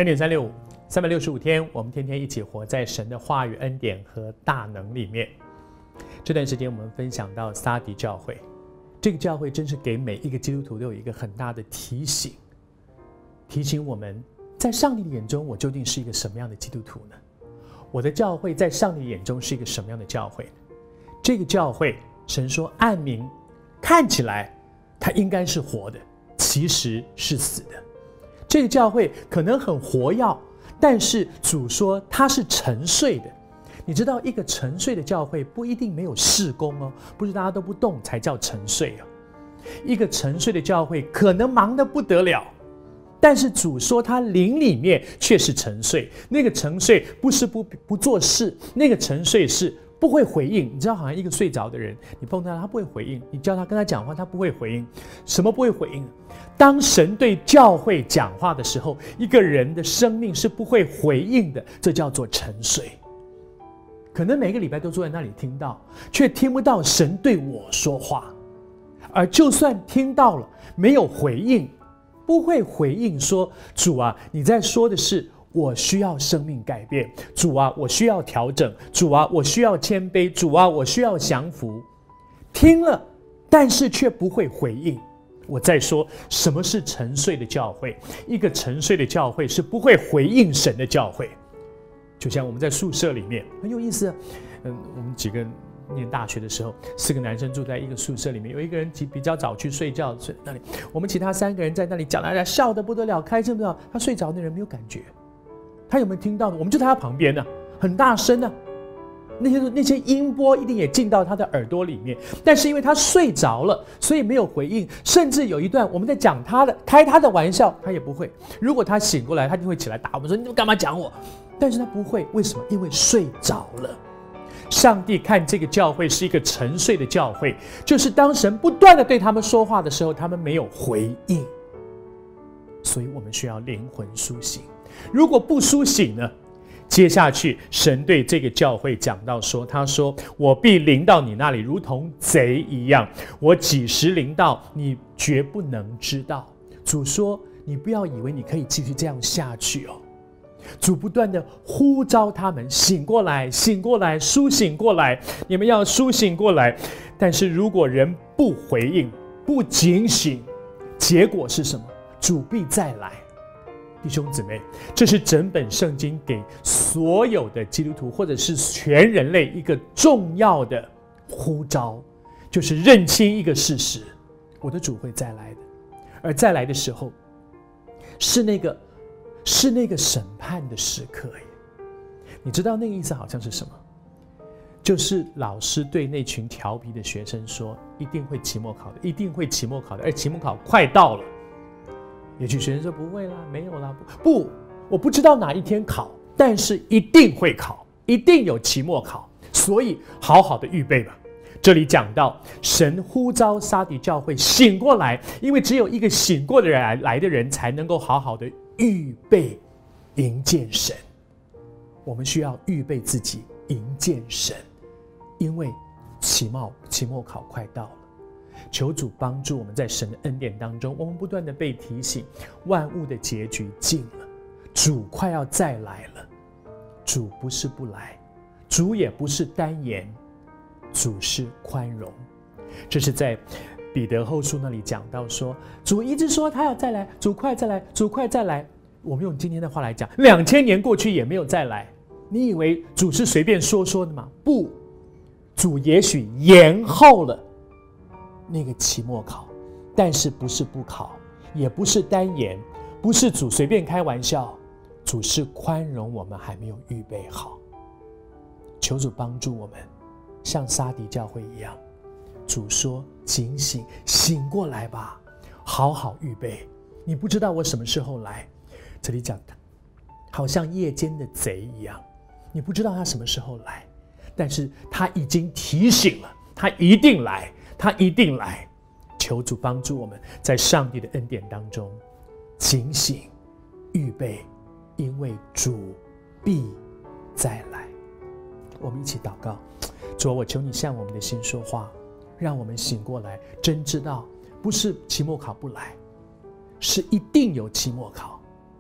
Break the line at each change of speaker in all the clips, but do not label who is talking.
恩典365，365天，我们天天一起活在神的话语、恩典和大能里面。这段时间我们分享到撒狄教会，这个教会真是给每一个基督徒都有一个很大的提醒，提醒我们在上帝的眼中，我究竟是一个什么样的基督徒呢？我的教会在上帝眼中是一个什么样的教会呢？这个教会，神说暗明看起来它应该是活的，其实是死的。这个教会可能很活跃，但是主说它是沉睡的。你知道一个沉睡的教会不一定没有事工哦，不是大家都不动才叫沉睡哦。一个沉睡的教会可能忙得不得了，但是主说他灵里面却是沉睡。那个沉睡不是不做事，那个沉睡是不会回应。你知道好像一个睡着的人，你碰到他不会回应，你叫他跟他讲话他不会回应。什么不会回应？当神对教会讲话的时候，一个人的生命是不会回应的，这叫做沉睡。可能每个礼拜都坐在那里听到，却听不到神对我说话。而就算听到了，没有回应，不会回应说，主啊，你在说的是我需要生命改变，主啊，我需要调整，主啊，我需要谦卑，主啊，我需要降服。听了，但是却不会回应。我在说什么是沉睡的教会？一个沉睡的教会是不会回应神的教会。就像我们在宿舍里面很有意思，我们几个念大学的时候，4个男生住在一个宿舍里面，有一个人比较早去睡觉，睡那里，我们其他3个人在那里讲，大家笑得不得了，开心不得了。他睡着，那人没有感觉，他有没有听到呢？我们就在他旁边呢，很大声呢，那些音波一定也进到他的耳朵里面，但是因为他睡着了，所以没有回应。甚至有一段我们在讲开他的玩笑，他也不会。如果他醒过来，他就会起来打我们说：“你干嘛讲我？”但是他不会，为什么？因为睡着了。上帝看这个教会是一个沉睡的教会，就是当神不断的对他们说话的时候，他们没有回应。所以我们需要灵魂苏醒。如果不苏醒呢？接下去神对这个教会讲到说，他说，我必临到你那里如同贼一样，我几时临到你绝不能知道。主说，你不要以为你可以继续这样下去哦。主不断的呼召他们醒过来，醒过来，苏醒过来，你们要苏醒过来。但是如果人不回应，不警醒，结果是什么？主必再来。弟兄姊妹，这是整本圣经给所有的基督徒或者是全人类一个重要的呼召，就是认清一个事实，我的主会再来的。而再来的时候，是那个审判的时刻。你知道那个意思好像是什么？就是老师对那群调皮的学生说，一定会期末考的，一定会期末考的，而期末考快到了。也许学生说不会啦，没有啦，不，我不知道哪一天考，但是一定会考，一定有期末考，所以好好的预备吧。这里讲到神呼召撒狄教会醒过来，因为只有一个醒过的人来的人才能够好好的预备迎见神。我们需要预备自己迎见神，因为期末考快到了。求主帮助我们在神的恩典当中，我们不断的被提醒，万物的结局近了，主快要再来了。主不是不来，主也不是单言，主是宽容。这是在彼得后书那里讲到说，主一直说他要再来，主快再来，主快再来。我们用今天的话来讲，2000年过去也没有再来。你以为主是随便说的吗？不，主也许延后了那个期末考，但是不是不考，也不是单言，不是主随便开玩笑，主是宽容我们还没有预备好。求主帮助我们，像撒狄教会一样，主说警醒，醒过来吧，好好预备。你不知道我什么时候来，这里讲的好像夜间的贼一样，你不知道他什么时候来，但是他已经提醒了，他一定来，他一定来。求主帮助我们在上帝的恩典当中警醒预备，因为主必再来。我们一起祷告。主啊，我求你向我们的心说话，让我们醒过来，真知道不是期末考不来，是一定有期末考。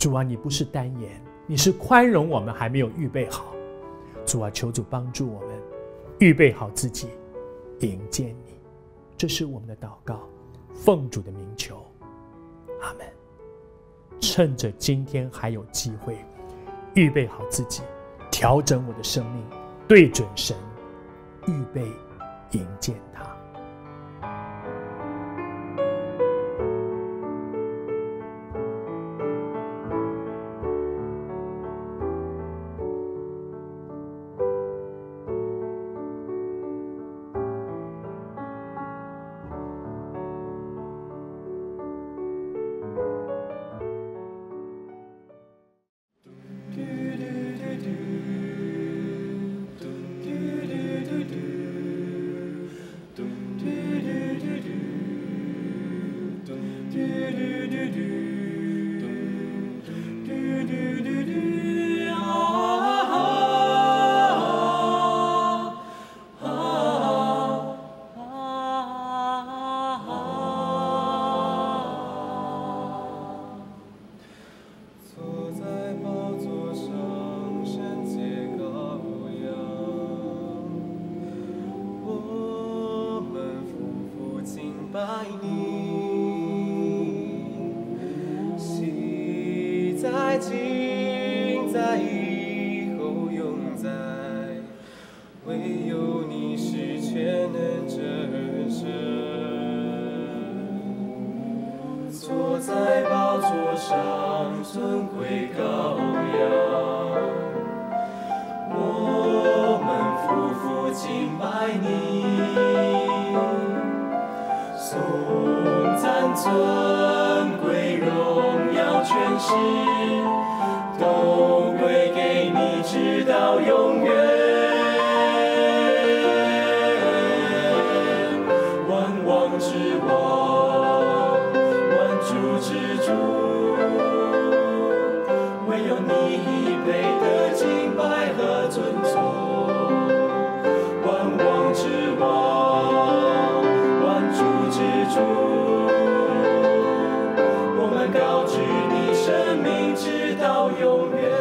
主啊，你不是单言，你是宽容我们还没有预备好。主啊，求主帮助我们预备好自己，迎接你。这是我们的祷告，奉主的名求，阿们。趁着今天还有机会，预备好自己，调整我的生命，对准神，预备迎接他。
今在以后永在，唯有你是全能者神。坐在宝座上尊贵羔羊，我们夫妇敬拜你，颂赞尊贵荣耀权势都归给你，直到永远。万王之王，万主之主，唯有你配得敬拜和尊崇。万王之王，万主之主，我们高举你生命，直到永远。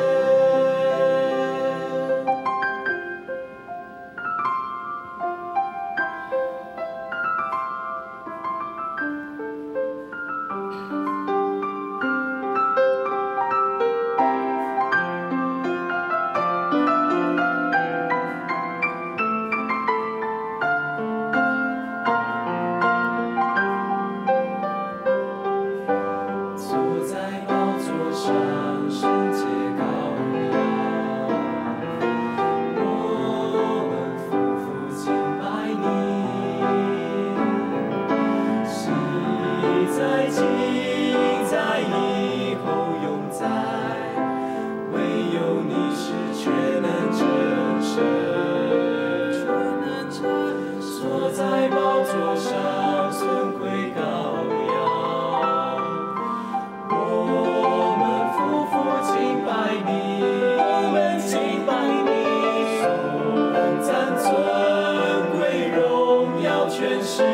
全是